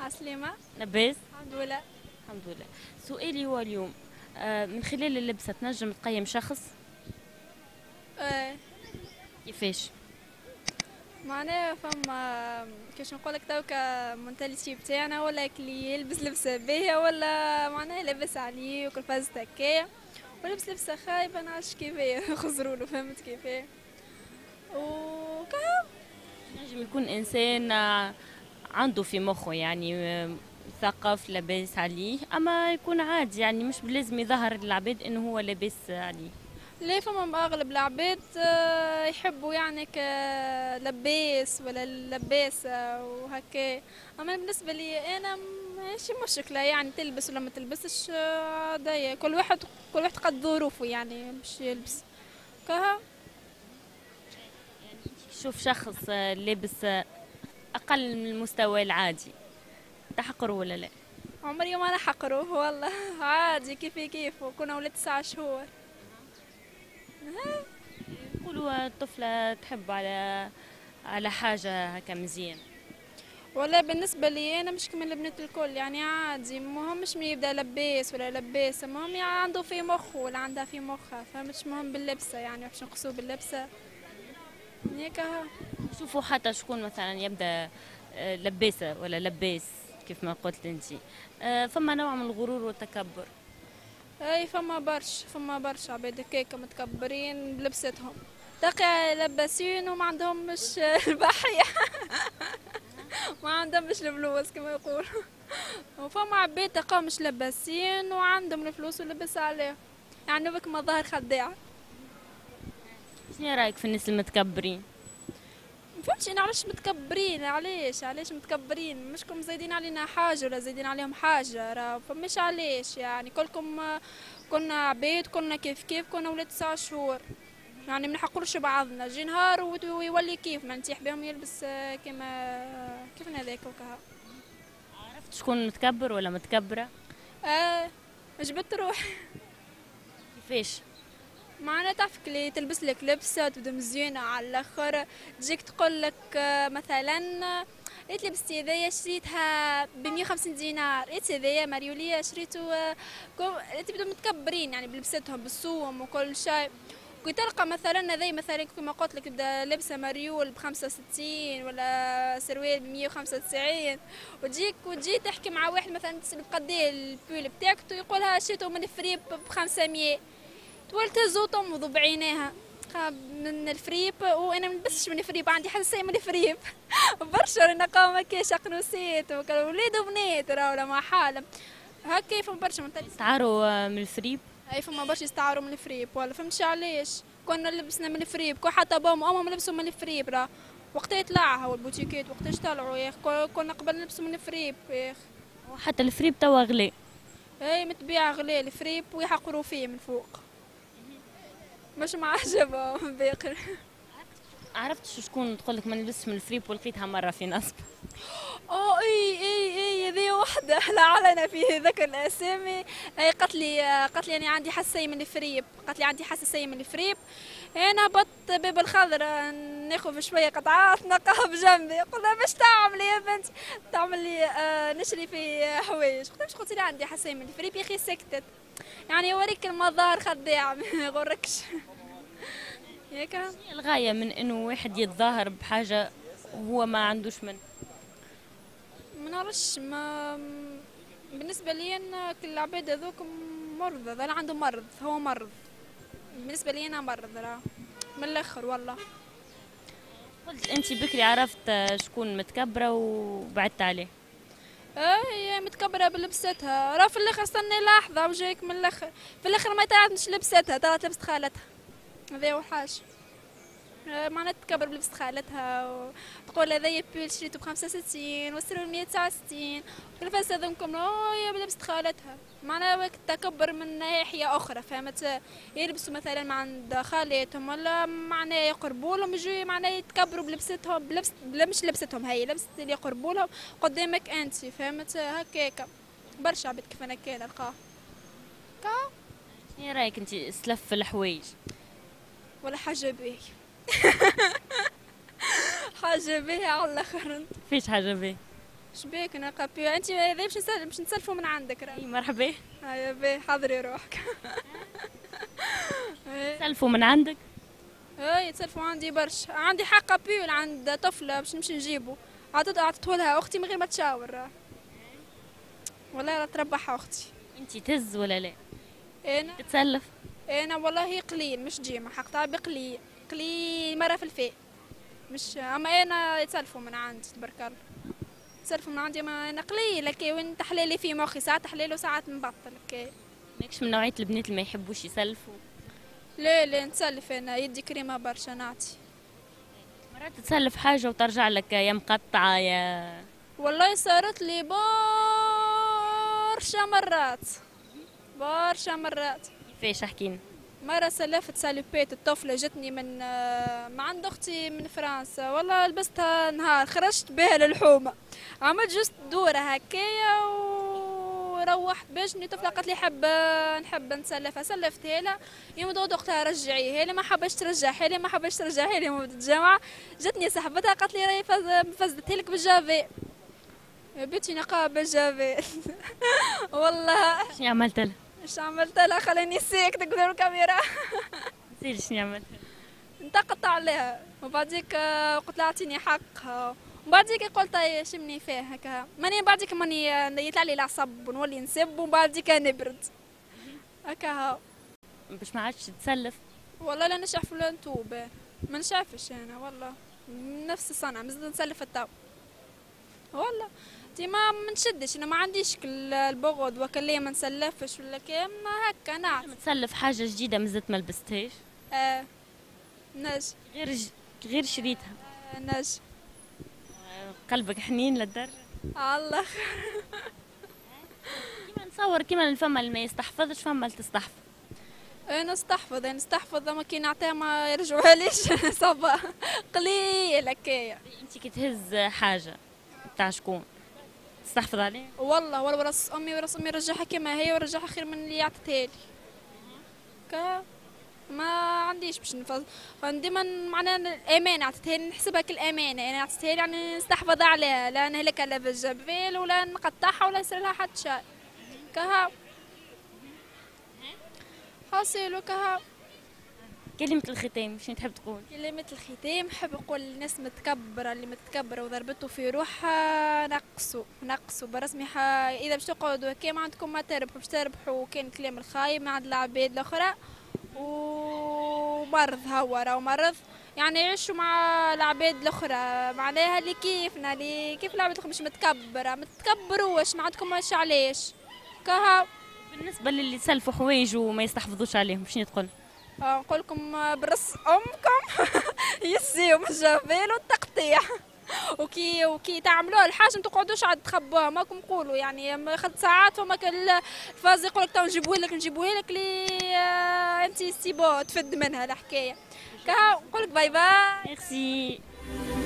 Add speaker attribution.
Speaker 1: عسلامة.
Speaker 2: لاباس؟
Speaker 1: الحمد لله.
Speaker 2: الحمد لله. سؤالي هو اليوم، من خلال اللبسة تنجم تقيم شخص؟
Speaker 1: آه
Speaker 2: كيفاش؟
Speaker 1: معناها فما كيفاش نقولك توكا مونتاليتي بتاعنا، ولا كلي يلبس لبسة باهية ولا معناها لاباس عليه وكل فاز هكايا، ولبس لبسة خايبة نعرفش كيفاه خزرولو فهمت كيفاه وكا.
Speaker 2: نجم يكون إنسان عنده في مخه يعني مثقف لاباس عليه، أما يكون عادي يعني مش بلازم يظهر للعباد إنه هو لاباس عليه.
Speaker 1: ليه فما اغلب العباد يحبوا يعني كلباس ولا لباسة وهكا. اما بالنسبة لي انا ماشي مشكلة يعني تلبس ولا ما تلبسش، عادية كل واحد قد ظروفه يعني باش يلبس كها.
Speaker 2: شوف شخص لابس أقل من المستوى العادي تحقره ولا لا؟
Speaker 1: عمري ما نحقره والله عادي كيفي كيف، وكنا ولد 9 شهور.
Speaker 2: يقولوا الطفلة تحب على حاجة هكا مزيان.
Speaker 1: ولا بالنسبة لي أنا مش كمان البنات الكل يعني عادي، مهم مش من يبدأ لباس ولا لباسة، مهم يعني عنده في مخه ولا عندها في مخها، فمش مهم باللبسة يعني باش نقصو باللبسة هيك.
Speaker 2: شوفوا حتى شكون مثلا يبدا لباسه ولا لباس كيف ما قلت انت، فما نوع من الغرور والتكبر.
Speaker 1: اي فما برشا عباد هكاكا متكبرين بلبستهم، تلقى لباسين وما عندهمش البحية ما عندهمش الفلوس كما يقول. وفما عباد تلقاهم مش لباسين وعندهم الفلوس ولبس عليهم، يعني بك مظاهر خداعة.
Speaker 2: شنو رايك في الناس المتكبرين؟
Speaker 1: مفهمتش انا علاش متكبرين، علاش متكبرين، مشكم زايدين علينا حاجه ولا زايدين عليهم حاجه، راه فماش علاش يعني كلكم كنا عبيد، كنا كيف كيف، كنا ولاد 9 شهور، يعني منحقرش بعضنا جي نهار ويولي كيف ما نتيح بهم يلبس كيف هذاك وكها.
Speaker 2: عرفت شكون متكبر ولا متكبره؟
Speaker 1: آه جبت روح.
Speaker 2: كيفاش؟
Speaker 1: معناها تعرفك اللي تلبس لك لبسه تبدا مزيانه على الاخر، تجيك تقول لك مثلا قلت لبستي هذيا شريتها ب 150 دينار، قلت هذيا مريوليه شريته تبدو متكبرين يعني بلبستهم بالصوم وكل شيء. كي تلقى مثلا هذي مثلا كما قلت لك تبدا لبسه مريول ب 65 ولا سروال ب 195، وتجي تحكي مع واحد مثلا تسأل قديه البول بتاعك يقولها شريته من فريب ب 500، تولي تزوطهم بعينيها من الفريب، وانا ما نلبسش من الفريب، عندي حساسيه من الفريب برشا نقاوم كيش قنوسيت وليد وبنات ولا ما حالة هكا كيف برشا من
Speaker 2: تعاروا من الفريب.
Speaker 1: اي فما برشا يستعاروا من الفريب ولا فهمتش علاش. كنا لبسنا من الفريب، كون حتى بابا وامهم لبسوا من الفريب، راه وقتها يطلعها والبوتيكات وقتاش طلعوا يا اخي، كنا قبل نلبسوا من الفريب يا اخي.
Speaker 2: وحتى الفريب توا غلي.
Speaker 1: اي متبيع غلال الفريب ويحقروا فيه من فوق، مش معجبة باقي.
Speaker 2: عرفت شكون تقول لك ما نلبسش من الفريب ولقيتها مره في نصب؟
Speaker 1: اه اي ذي وحده لا علينا فيه ذكر الاسامي. اي قالت لي انا عندي حساسيه من الفريب، قالت لي عندي حساسيه من الفريب. انا هبط باب الخضر ناخذ شويه قطعات نلقاها بجنبي، قلنا باش تعملي يا بنتي؟ تعمل لي نشري في حوايج، قلت مش قلت لي عندي حساسيه من الفريب يا اخي سكتت، يعني يوريك المظاهر خداع ما يغركش هيك.
Speaker 2: الغايه من انه واحد يتظاهر بحاجه وهو ما عندوش من.
Speaker 1: ما نعرفش ما بالنسبه لي انا كل العباد هذوك مرضى، انا عنده مرض، هو مرض بالنسبه لي انا مرض راه من الاخر والله.
Speaker 2: قلت انت بكري عرفت شكون متكبره وبعدت عليه.
Speaker 1: هي متكبره بلبستها، راه في الاخر استني لحظه وجايك من الاخر، في الاخر ما تعرفش لبستها، طلعت لبست خالتها، هذا هو حاجه. معناتها تكبر بلبس خالتها وتقول هذايا بيل شريته ب65 والسرور 169 والفاس هذوكم يا بلبس خالتها، معناها تكبر من ناحية أخرى فهمت. يلبسوا مثلا مع عند خالاتهم ولا معناه يقربوا لهم يجوا معناه يتكبروا بلبستهم، مش لبستهم هي لبست اللي يقربوا لهم قدامك أنت فهمت هكاك. برشا عباد كيف أنا كان ألقاه
Speaker 2: ايه رايك انت سلف في الحوايج؟
Speaker 1: ولا حاجة باهية حاجة باهية على الآخر.
Speaker 2: فيش حاجه بيه؟
Speaker 1: شبيك انا قابيو انت اذا باش نسلفوا من عندك راه.
Speaker 2: مرحبا.
Speaker 1: هيا باهي حضري روحك.
Speaker 2: سلفوا من عندك؟
Speaker 1: اي تسلفوا عندي برشا، عندي حق بيول عند طفله باش نمشي نجيبو، عطيته لها اختي من غير ما تشاور. والله لا تربحها اختي.
Speaker 2: انت تهز ولا لا؟
Speaker 1: انا
Speaker 2: تتسلف؟
Speaker 1: انا والله قليل مش ديما، حق تعبي قليل قليل مره في الفي، مش اما انا يتسلفوا من عندي تبارك الله، يتسلفوا من عندي ما انا قليل هكا، وين تحليلي في مخي ساعات تحليل وساعات نبطل هكا.
Speaker 2: ماكش من نوعيه البنات اللي ما يحبوش يسلفوا؟
Speaker 1: لا لا نتسلف انا، يدي كريمه برشا نعطي.
Speaker 2: مرات تسلف حاجه وترجع لك يا مقطعه يا.
Speaker 1: والله صارت لي برشا مرات، برشا مرات.
Speaker 2: كيفاش احكينا؟
Speaker 1: مرة سلفت سالوبيت الطفلة جتني من عند أختي من فرنسا، والله لبستها نهار خرجت بها للحومة، عملت جست دورة هكايا وروحت بجني طفلة قالت لي نحب نسلفها، سلفتها لها يوم دغدغ أختها رجعيها لي، ما حبش ترجعها لي، ما حبش ترجعها لي من الجامعة، جتني صاحبتها قالت لي راهي فزتها لك بالجافي، يا بنتي نقاب بالجافي. والله
Speaker 2: شنو عملت لها؟
Speaker 1: ايش عملت لها؟ خليني ساكتة قدام الكاميرا.
Speaker 2: نسيت شنو عملت لها؟
Speaker 1: انتقدت عليها وبعديك قلت لها اعطيني حقها، وبعديك قلت شمني فيه هكا، ماني بعديك ماني يطلع لي العصب ونولي نسب وبعديك نبرد هكا.
Speaker 2: باش ما عادش تسلف؟
Speaker 1: والله لا نشعف ولا نتوب، ما نشعفش انا والله، نفس الصنعة مازلت نسلف التو والله، ما منشدش انا، ما عنديش البغض وكليه ما نسلفش ولا كيما هكا نعرف.
Speaker 2: تسلف حاجه جديده مازلت ما لبستهاش؟
Speaker 1: نج
Speaker 2: غير شريتها؟
Speaker 1: نج.
Speaker 2: قلبك حنين للدرجه؟
Speaker 1: الله.
Speaker 2: كيما نتصور كيما الفما اللي ما يستحفظش فما اللي تستحفظ.
Speaker 1: انا نستحفظ اما كي نعطيها ما يرجعوها ليش. صبا قليل هكايا.
Speaker 2: انت كي تهز حاجه تاع شكون تستحفظ عليه؟
Speaker 1: والله وراس امي رجعها كما هي ورجعها خير من اللي عطتها لي. ما عنديش باش نفضل ديما معناها الامانه عطتها لي نحسبها كالامانه، انا عطتها لي يعني نستحفظ عليها، لا نهلكها لا بالجبال ولا نقطعها ولا يصير لها حتى شيء. كها حاصل كها.
Speaker 2: كلمة الختام شنو تحب تقول؟
Speaker 1: كلمة الختام نحب نقول للناس متكبرة، اللي متكبرة وضربته في روحها نقصوا برسمي إذا باش تقعدوا هكا ما عندكم ما تربحوا، باش تربحوا كان كلام الخايب من عند العباد الأخرى، ومرض هو راهو مرض يعني يعيشوا مع العباد الأخرى معناها اللي كيفنا، اللي كيف العباد الأخرى مش متكبرة، ما تتكبروش ما عندكم ماش علاش كها.
Speaker 2: بالنسبة للي يسلفوا حوايج وما يستحفظوش عليهم شنو تقول؟
Speaker 1: نقول لكم برص امكم يسيو من الجبال والتقطيع، وكي تعملوها الحاجه ما تقعدوش عاد تخبوها، ماكم قولوا يعني خد ساعات وما الفاز يقول لك تو نجيبوها لك لي انت سيبو تفد منها الحكايه. نقول لك باي باي.
Speaker 2: ميرسي.